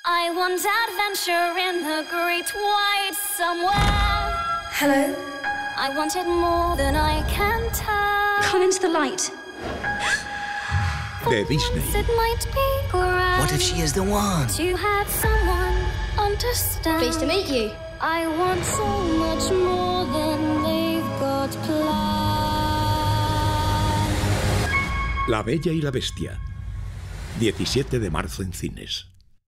I want adventure in the great wide somewhere. Hello? I want it more than I can tell. Come into the light. De Disney. It might be grand. What if she is the one? To have someone understand. Pleased to meet you. I want so much more than they've got planned. La Bella y la Bestia. 17 de marzo en cines.